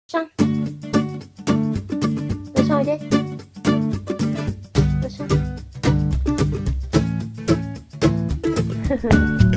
シャン。よいしょ、おいで。よいしょ。ふふ。